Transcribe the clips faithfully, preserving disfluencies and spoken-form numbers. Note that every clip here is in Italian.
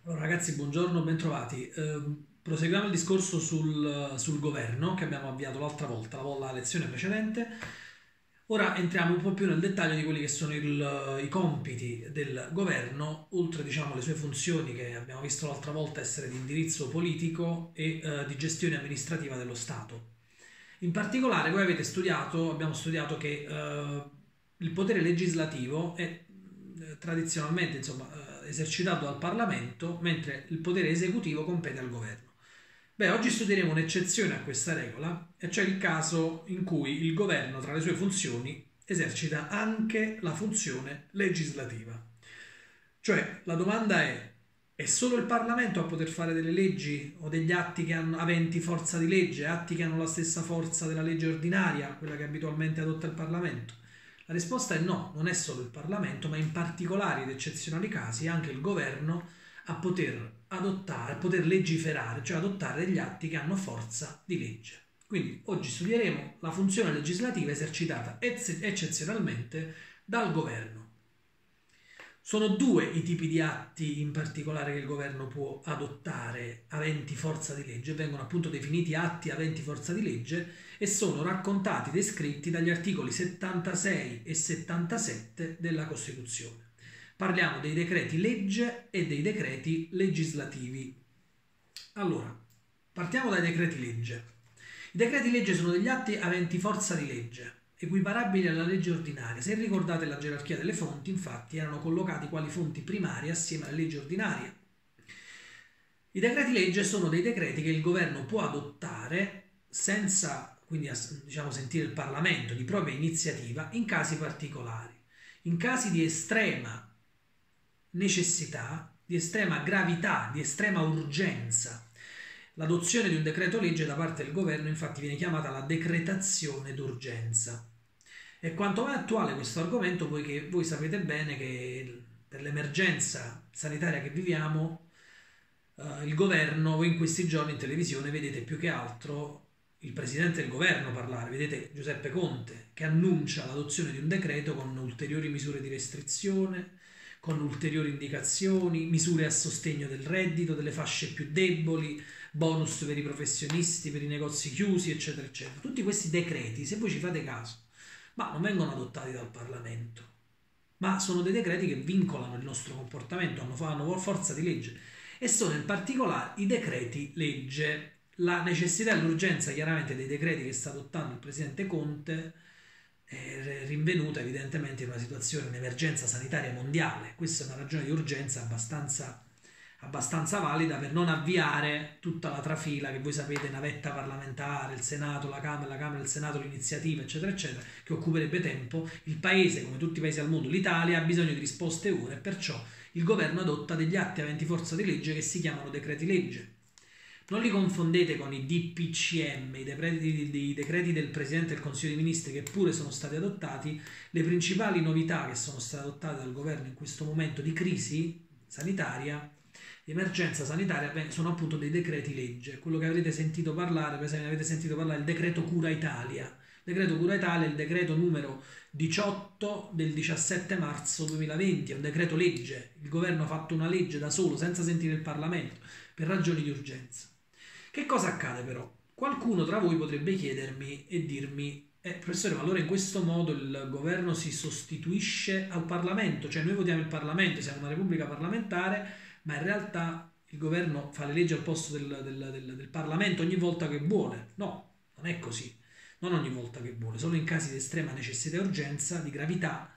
Allora, ragazzi, buongiorno, bentrovati. Eh, proseguiamo il discorso sul, sul governo che abbiamo avviato l'altra volta, la, vol- la lezione precedente. Ora entriamo un po' più nel dettaglio di quelli che sono il- i compiti del governo, oltre diciamo le sue funzioni che abbiamo visto l'altra volta essere di indirizzo politico e eh, di gestione amministrativa dello Stato. In particolare, voi avete studiato, abbiamo studiato che eh, il potere legislativo è eh, tradizionalmente insomma, eh, esercitato dal Parlamento, mentre il potere esecutivo compete al governo. Beh, oggi studieremo un'eccezione a questa regola, e cioè il caso in cui il governo, tra le sue funzioni, esercita anche la funzione legislativa. Cioè, la domanda è: è solo il Parlamento a poter fare delle leggi o degli atti che hanno, aventi forza di legge, atti che hanno la stessa forza della legge ordinaria, quella che abitualmente adotta il Parlamento? La risposta è no, non è solo il Parlamento, ma in particolari ed eccezionali casi anche il governo a poter adottare, a poter legiferare, cioè adottare degli atti che hanno forza di legge. Quindi oggi studieremo la funzione legislativa esercitata ecce- eccezionalmente dal governo. Sono due i tipi di atti in particolare che il governo può adottare aventi forza di legge, vengono appunto definiti atti aventi forza di legge e sono raccontati, descritti dagli articoli settantasei e settantasette della Costituzione. Parliamo dei decreti legge e dei decreti legislativi. Allora, partiamo dai decreti legge. I decreti legge sono degli atti aventi forza di legge, equiparabili alla legge ordinaria. Se ricordate la gerarchia delle fonti, infatti, erano collocati quali fonti primarie assieme alle leggi ordinarie. I decreti legge sono dei decreti che il governo può adottare senza quindi diciamo sentire il Parlamento di propria iniziativa in casi particolari, in casi di estrema necessità, di estrema gravità, di estrema urgenza. L'adozione di un decreto legge da parte del governo infatti viene chiamata la decretazione d'urgenza. È quanto mai attuale questo argomento poiché voi sapete bene che per l'emergenza sanitaria che viviamo eh, il governo, voi in questi giorni in televisione vedete più che altro il presidente del governo parlare, vedete Giuseppe Conte che annuncia l'adozione di un decreto con ulteriori misure di restrizione, con ulteriori indicazioni, misure a sostegno del reddito, delle fasce più deboli, bonus per i professionisti, per i negozi chiusi, eccetera, eccetera. Tutti questi decreti, se voi ci fate caso, ma non vengono adottati dal Parlamento, ma sono dei decreti che vincolano il nostro comportamento, hanno, hanno forza di legge e sono in particolare i decreti legge. La necessità e l'urgenza chiaramente dei decreti che sta adottando il presidente Conte è rinvenuta evidentemente in una situazione, un'emergenza sanitaria mondiale. Questa è una ragione di urgenza abbastanza, abbastanza valida per non avviare tutta la trafila che voi sapete, navetta parlamentare, il Senato, la Camera, la Camera, il Senato, l'iniziativa, eccetera, eccetera, che occuperebbe tempo. Il paese, come tutti i paesi al mondo, l'Italia, ha bisogno di risposte ora e perciò il governo adotta degli atti aventi forza di legge che si chiamano decreti legge. Non li confondete con i D P C M, i decreti, i decreti del Presidente del Consiglio dei Ministri che pure sono stati adottati. Le principali novità che sono state adottate dal governo in questo momento di crisi sanitaria, di emergenza sanitaria, sono appunto dei decreti legge. Quello che avrete sentito parlare, per esempio avete sentito parlare del decreto Cura Italia. Il decreto Cura Italia è il decreto numero diciotto del diciassette marzo duemilaventi, è un decreto legge. Il governo ha fatto una legge da solo, senza sentire il Parlamento, per ragioni di urgenza. Che cosa accade però? Qualcuno tra voi potrebbe chiedermi e dirmi: eh, professore, ma allora in questo modo il governo si sostituisce al Parlamento, cioè noi votiamo il Parlamento, siamo una repubblica parlamentare, ma in realtà il governo fa le leggi al posto del, del, del, del Parlamento ogni volta che vuole. No, non è così, non ogni volta che vuole, solo in casi di estrema necessità e urgenza, di gravità.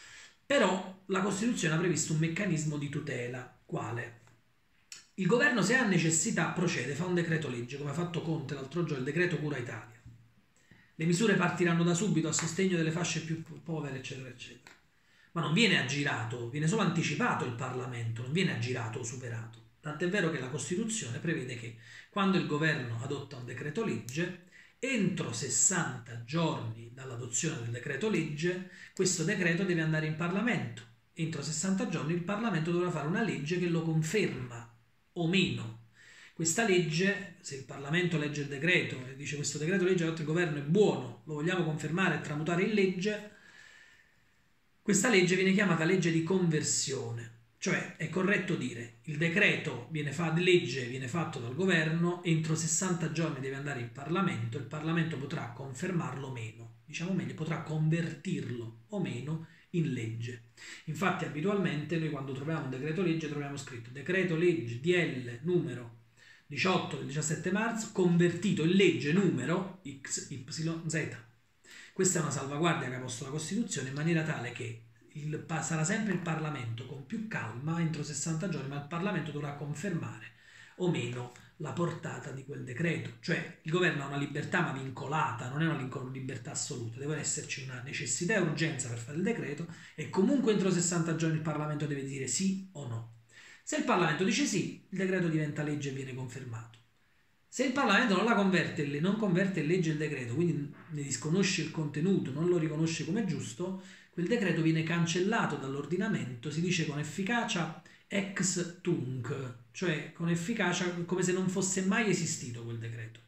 Però la Costituzione ha previsto un meccanismo di tutela. Quale? Il governo, se ha necessità, procede, fa un decreto legge, come ha fatto Conte l'altro giorno, il decreto Cura Italia. Le misure partiranno da subito a sostegno delle fasce più povere, eccetera, eccetera. Ma non viene aggirato, viene solo anticipato il Parlamento, non viene aggirato o superato. Tant'è vero che la Costituzione prevede che quando il governo adotta un decreto legge, entro sessanta giorni dall'adozione del decreto legge, questo decreto deve andare in Parlamento. Entro sessanta giorni il Parlamento dovrà fare una legge che lo conferma o meno. Questa legge, se il Parlamento legge il decreto e dice questo decreto legge ad il governo è buono, lo vogliamo confermare e tramutare in legge, questa legge viene chiamata legge di conversione. Cioè è corretto dire il decreto viene fatto, legge viene fatto dal governo, entro sessanta giorni deve andare in Parlamento, il Parlamento potrà confermarlo o meno, diciamo meglio, potrà convertirlo o meno in legge. Infatti abitualmente noi quando troviamo un decreto legge troviamo scritto decreto legge D L numero diciotto del diciassette marzo convertito in legge numero X Y Z. Questa è una salvaguardia che ha posto la Costituzione in maniera tale che il, sarà sempre il Parlamento con più calma entro sessanta giorni, ma il Parlamento dovrà confermare o meno la portata di quel decreto. Cioè il governo ha una libertà ma vincolata, non è una libertà assoluta, deve esserci una necessità e urgenza per fare il decreto e comunque entro sessanta giorni il Parlamento deve dire sì o no. Se il Parlamento dice sì, il decreto diventa legge e viene confermato. Se il Parlamento non la converte, non converte in legge il decreto, quindi ne disconosce il contenuto, non lo riconosce come giusto, quel decreto viene cancellato dall'ordinamento, si dice con efficacia ex tunc, cioè con efficacia come se non fosse mai esistito quel decreto.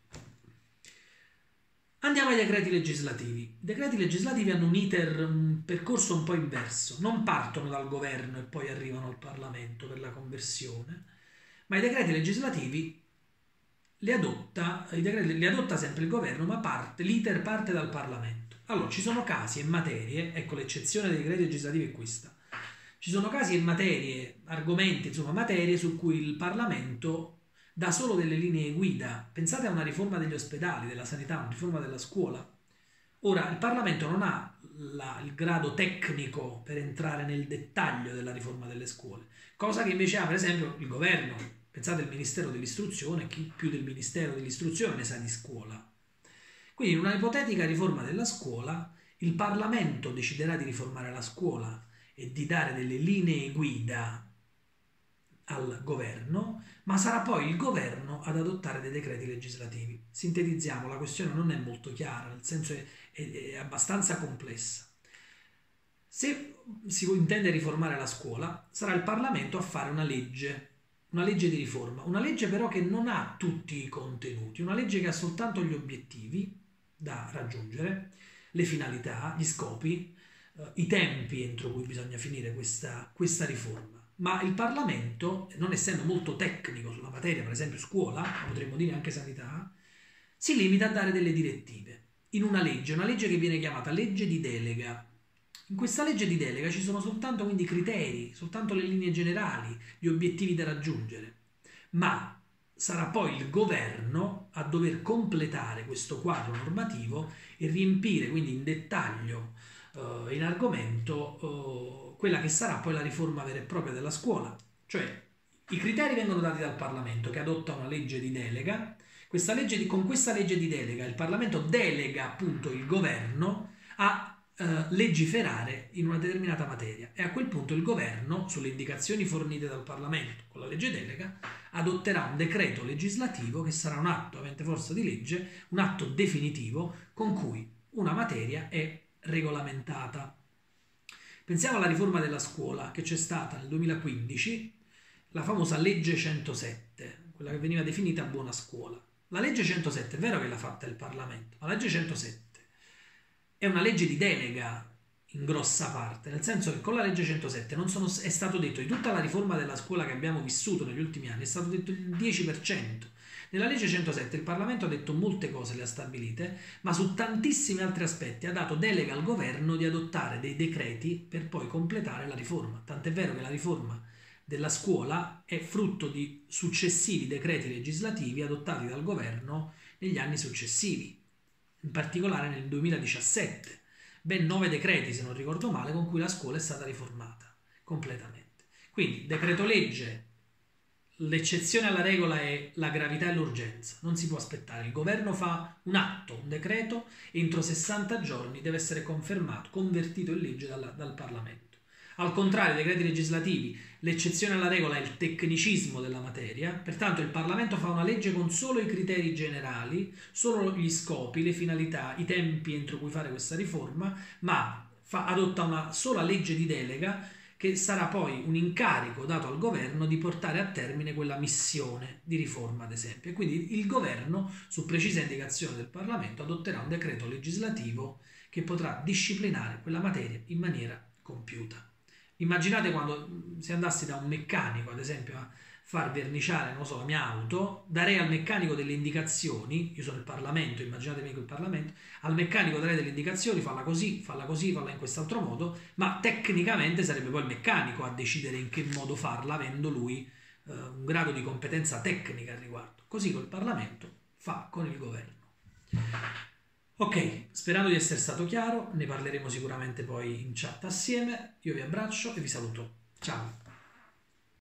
Andiamo ai decreti legislativi. I decreti legislativi hanno un iter, un percorso un po' inverso, non partono dal governo e poi arrivano al Parlamento per la conversione, ma i decreti legislativi li adotta, i decreti li adotta sempre il governo, ma parte, l'iter parte dal Parlamento. Allora, ci sono casi e materie, ecco l'eccezione dei decreti legislativi è questa, ci sono casi e materie, argomenti, insomma materie su cui il Parlamento dà solo delle linee guida. Pensate a una riforma degli ospedali, della sanità, una riforma della scuola. Ora, il Parlamento non ha la, il grado tecnico per entrare nel dettaglio della riforma delle scuole, cosa che invece ha per esempio il governo. Pensate al Ministero dell'Istruzione, chi più del Ministero dell'Istruzione ne sa di scuola. Quindi in una ipotetica riforma della scuola, il Parlamento deciderà di riformare la scuola e di dare delle linee guida al governo, ma sarà poi il governo ad adottare dei decreti legislativi. Sintetizziamo, la questione non è molto chiara, nel senso è, è, è abbastanza complessa. Se si intende riformare la scuola, sarà il Parlamento a fare una legge, una legge di riforma, una legge però che non ha tutti i contenuti, una legge che ha soltanto gli obiettivi da raggiungere, le finalità, gli scopi, eh, i tempi entro cui bisogna finire questa, questa riforma. Ma il Parlamento, non essendo molto tecnico sulla materia, per esempio scuola, ma potremmo dire anche sanità, si limita a dare delle direttive in una legge, una legge che viene chiamata legge di delega. In questa legge di delega ci sono soltanto quindi criteri, soltanto le linee generali, gli obiettivi da raggiungere, ma sarà poi il governo a dover completare questo quadro normativo e riempire quindi in dettaglio, eh, in argomento, eh, quella che sarà poi la riforma vera e propria della scuola. Cioè i criteri vengono dati dal Parlamento che adotta una legge di delega, questa legge di, con questa legge di delega il Parlamento delega appunto il governo a Uh, legiferare in una determinata materia e a quel punto il governo, sulle indicazioni fornite dal Parlamento con la legge delega, adotterà un decreto legislativo che sarà un atto avente forza di legge, un atto definitivo con cui una materia è regolamentata. Pensiamo alla riforma della scuola che c'è stata nel duemilaquindici, la famosa legge centosette, quella che veniva definita buona scuola. La legge centosette è vero che l'ha fatta il Parlamento, ma la legge centosette è una legge di delega in grossa parte, nel senso che con la legge centosette non sono, è stato detto di tutta la riforma della scuola che abbiamo vissuto negli ultimi anni, è stato detto il dieci per cento. Nella legge centosette il Parlamento ha detto molte cose, le ha stabilite, ma su tantissimi altri aspetti ha dato delega al governo di adottare dei decreti per poi completare la riforma. Tant'è vero che la riforma della scuola è frutto di successivi decreti legislativi adottati dal governo negli anni successivi. In particolare nel duemiladiciassette, ben nove decreti se non ricordo male con cui la scuola è stata riformata completamente. Quindi decreto legge, l'eccezione alla regola è la gravità e l'urgenza, non si può aspettare, il governo fa un atto, un decreto, entro sessanta giorni deve essere confermato, convertito in legge dal, dal Parlamento. Al contrario, i decreti legislativi, l'eccezione alla regola è il tecnicismo della materia, pertanto il Parlamento fa una legge con solo i criteri generali, solo gli scopi, le finalità, i tempi entro cui fare questa riforma, ma fa, adotta una sola legge di delega che sarà poi un incarico dato al governo di portare a termine quella missione di riforma, ad esempio. E quindi il governo, su precisa indicazione del Parlamento, adotterà un decreto legislativo che potrà disciplinare quella materia in maniera compiuta. Immaginate quando se andassi da un meccanico, ad esempio, a far verniciare, non lo so, la mia auto, darei al meccanico delle indicazioni, io sono il Parlamento, immaginatevi quel Parlamento, al meccanico darei delle indicazioni, falla così, falla così, falla in quest'altro modo, ma tecnicamente sarebbe poi il meccanico a decidere in che modo farla, avendo lui eh, un grado di competenza tecnica al riguardo. Così col Parlamento fa con il governo. Ok, sperando di essere stato chiaro, ne parleremo sicuramente poi in chat assieme. Io vi abbraccio e vi saluto. Ciao!